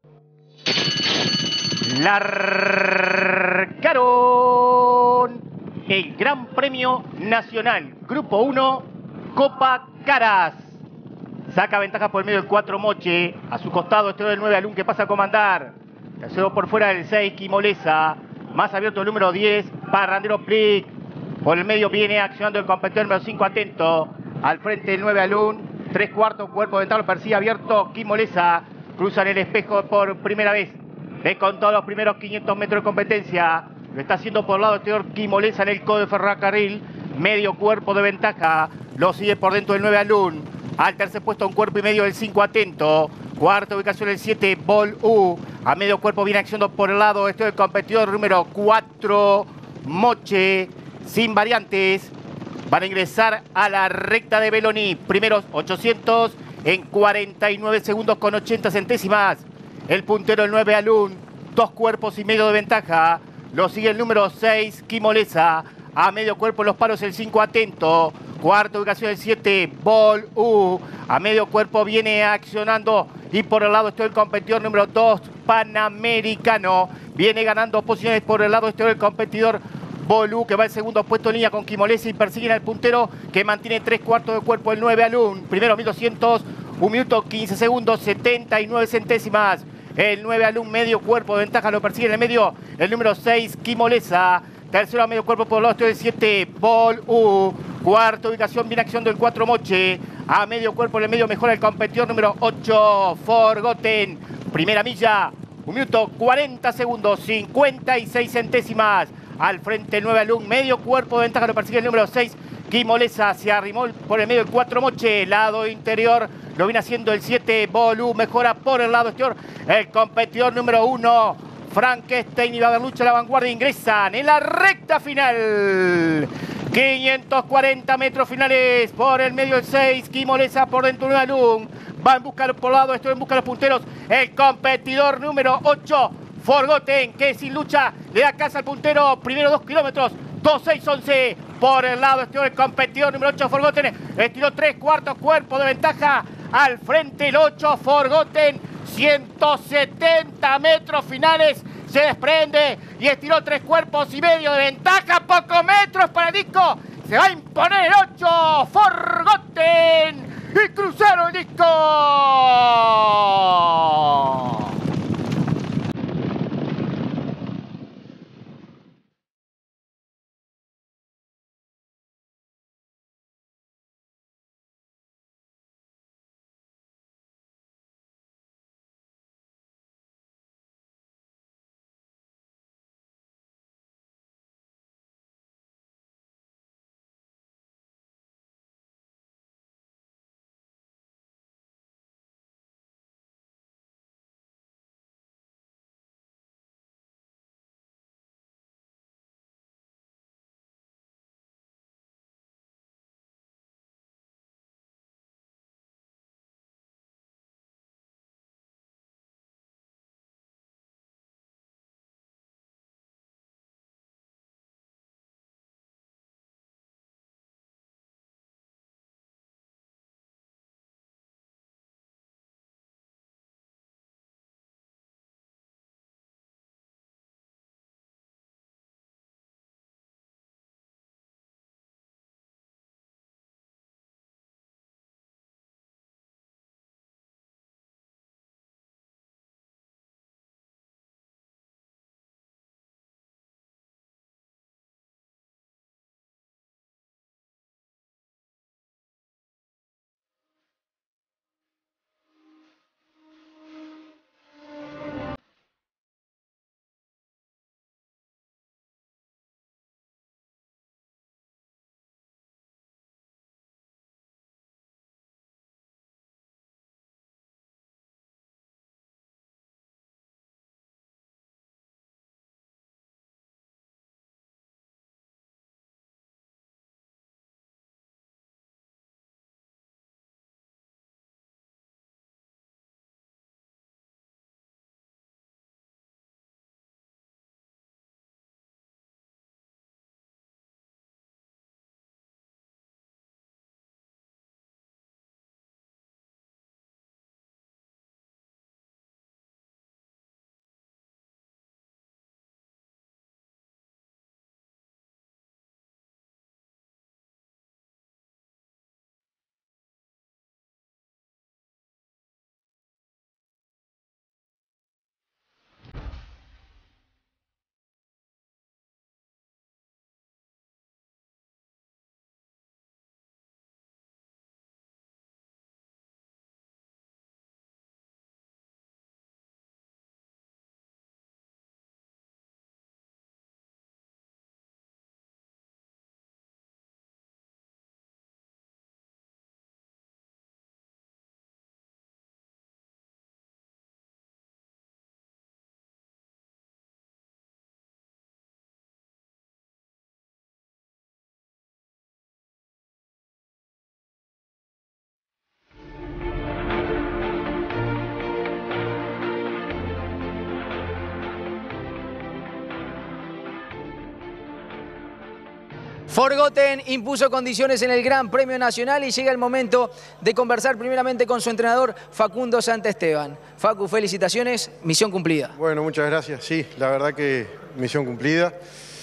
Largaron el Gran Premio Nacional Grupo 1 Copa Caras. Saca ventaja por el medio del 4 Moche. A su costado este del 9 Alun que pasa a comandar. Tercero por fuera del 6 Quimolesa. Más abierto el número 10 Parrandero Plic. Por el medio viene accionando el competidor número 5 Atento. Al frente el 9 Alun. 3/4 cuerpo de lo persigue abierto Quimolesa. Cruzan el espejo por primera vez. Con todos los primeros 500 metros de competencia. Lo está haciendo por el lado exterior Quimolesa en el codo de ferrocarril. Medio cuerpo de ventaja. Lo sigue por dentro del 9 Alun. Al tercer puesto un cuerpo y medio del 5 Atento. Cuarta ubicación el 7 Bol U. A medio cuerpo viene accionando por el lado este del competidor número 4 Moche. Sin variantes. Van a ingresar a la recta de Beloni. Primeros 800 en 49 segundos con 80 centésimas. El puntero el 9 Alun. 2 cuerpos y medio de ventaja. Lo sigue el número 6 Quimolesa. A medio cuerpo los paros el 5 Atento. Cuarta ubicación el 7 Bol U. A medio cuerpo viene accionando. Y por el lado este el competidor número 2 Panamericano. Viene ganando posiciones por el lado este del competidor Bolú, que va en segundo puesto en línea con Quimolesa y persiguen al puntero que mantiene 3/4 de cuerpo el 9 Alun. Primero 1200, 1 minuto 15 segundos, 79 centésimas. El 9 Alun medio cuerpo de ventaja, lo persigue en el medio el número 6 Quimolesa. Tercero a medio cuerpo por el lado del 7 Bol U. Cuarta ubicación viene acción del 4 Moche. A medio cuerpo en el medio mejora el competidor número 8 Forgotten. Primera milla, 1 minuto 40 segundos, 56 centésimas. Al frente el 9 Alun, medio cuerpo de ventaja, lo persigue el número 6 Quimolesa. Se arrimó por el medio el 4 Moche. Lado interior lo viene haciendo el 7 Bolú. Mejora por el lado exterior el competidor número 1 Frankenstein. Y va a haber lucha a la vanguardia. Ingresan en la recta final. 540 metros finales. Por el medio el 6 Quimolesa, por dentro el 9 Alun. Va en busca por el lado, esto en busca de los punteros. El competidor número 8 Forgotten, que sin lucha le da casa al puntero. Primero 2 kilómetros, 2:6:11. Por el lado exterior el competidor número 8 Forgotten. Estiró 3/4 cuerpo de ventaja. Al frente el 8 Forgotten. 170 metros finales. Se desprende y estiró 3 cuerpos y medio de ventaja. Pocos metros para el disco. Se va a imponer el 8 Forgotten. Y cruzaron el disco. Forgotten impuso condiciones en el Gran Premio Nacional y llega el momento de conversar primeramente con su entrenador Facundo Santesteban. Facu, felicitaciones, misión cumplida. Bueno, muchas gracias. Sí, la verdad que misión cumplida.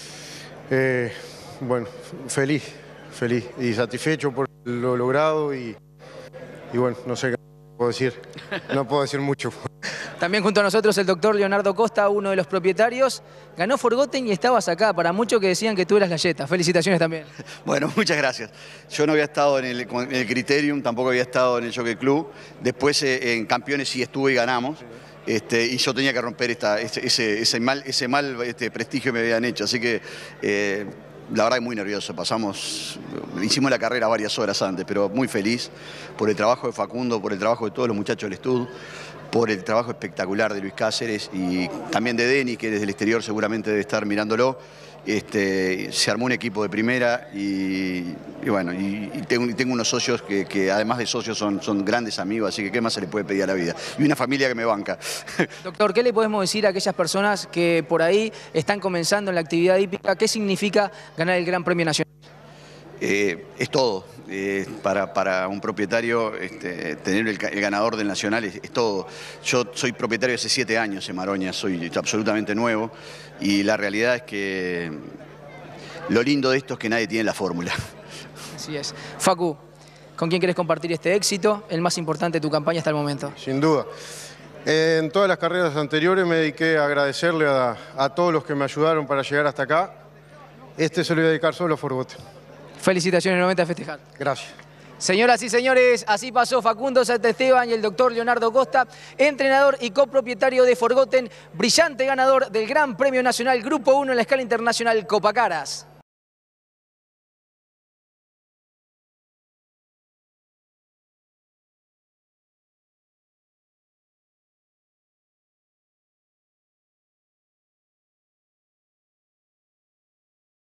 Bueno, feliz y satisfecho por lo logrado y bueno, no sé qué puedo decir. No puedo decir mucho. También junto a nosotros el doctor Leonardo Costa, uno de los propietarios. Ganó Forgotten y estabas acá, para muchos que decían que tú eras galleta. Felicitaciones también. Bueno, muchas gracias. Yo no había estado en el Criterium, tampoco había estado en el Jockey Club. Después en Campeones sí estuve y ganamos. Y yo tenía que romper ese mal prestigio que me habían hecho. Así que la verdad es muy nervioso. Hicimos la carrera varias horas antes, pero muy feliz por el trabajo de Facundo, por el trabajo de todos los muchachos del estudio, por el trabajo espectacular de Luis Cáceres y también de Denis, que desde el exterior seguramente debe estar mirándolo. Se armó un equipo de primera y bueno, tengo unos socios que además de socios son grandes amigos, así que qué más se le puede pedir a la vida. Y una familia que me banca. Doctor, ¿qué le podemos decir a aquellas personas que por ahí están comenzando en la actividad hípica? ¿Qué significa ganar el Gran Premio Nacional? Es todo. Para un propietario tener el ganador del Nacional es todo. Yo soy propietario hace 7 años en Maroña, soy absolutamente nuevo y la realidad es que lo lindo de esto es que nadie tiene la fórmula. Así es. Facu, ¿con quién querés compartir este éxito? El más importante de tu campaña hasta el momento. Sin duda. En todas las carreras anteriores me dediqué a agradecerle a todos los que me ayudaron para llegar hasta acá. Se lo voy a dedicar solo a Forgotten. Felicitaciones nuevamente a festejar. Gracias. Señoras y señores, así pasó Facundo Santesteban y el doctor Leonardo Costa, entrenador y copropietario de Forgotten, brillante ganador del Gran Premio Nacional Grupo 1 en la escala internacional Copa Caras.